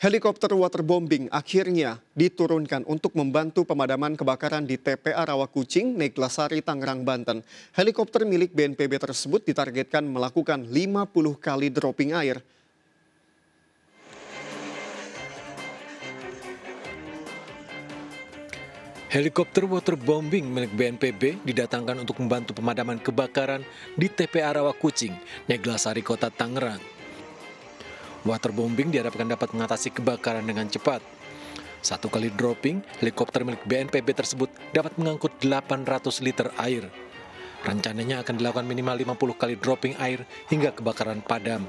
Helikopter waterbombing akhirnya diturunkan untuk membantu pemadaman kebakaran di TPA Rawakucing, Neglasari, Tangerang, Banten. Helikopter milik BNPB tersebut ditargetkan melakukan 50 kali dropping air. Helikopter waterbombing milik BNPB didatangkan untuk membantu pemadaman kebakaran di TPA Rawakucing, Neglasari, Kota Tangerang. Waterbombing diharapkan dapat mengatasi kebakaran dengan cepat. Satu kali dropping, helikopter milik BNPB tersebut dapat mengangkut 800 liter air. Rencananya akan dilakukan minimal 50 kali dropping air hingga kebakaran padam.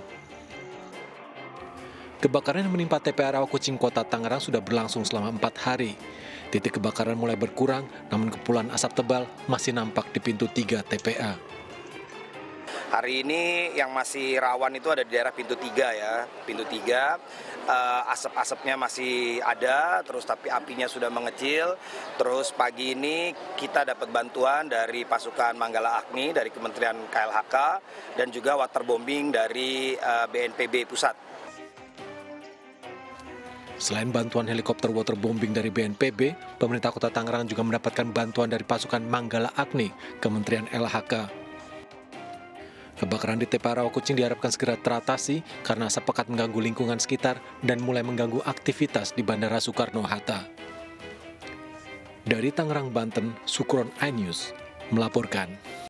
Kebakaran yang menimpa TPA Rawakucing, Kota Tangerang sudah berlangsung selama 4 hari. Titik kebakaran mulai berkurang, namun kepulan asap tebal masih nampak di pintu 3 TPA. Hari ini yang masih rawan itu ada di daerah pintu 3 ya. Pintu 3, asap-asapnya masih ada, terus tapi apinya sudah mengecil. Terus pagi ini kita dapat bantuan dari pasukan Manggala Agni, dari Kementerian KLHK, dan juga waterbombing dari BNPB Pusat. Selain bantuan helikopter waterbombing dari BNPB, pemerintah Kota Tangerang juga mendapatkan bantuan dari pasukan Manggala Agni, Kementerian LHK. Kebakaran di TPA Rawakucing diharapkan segera teratasi karena asap pekat mengganggu lingkungan sekitar dan mulai mengganggu aktivitas di Bandara Soekarno-Hatta. Dari Tangerang, Banten, Sukron iNews melaporkan.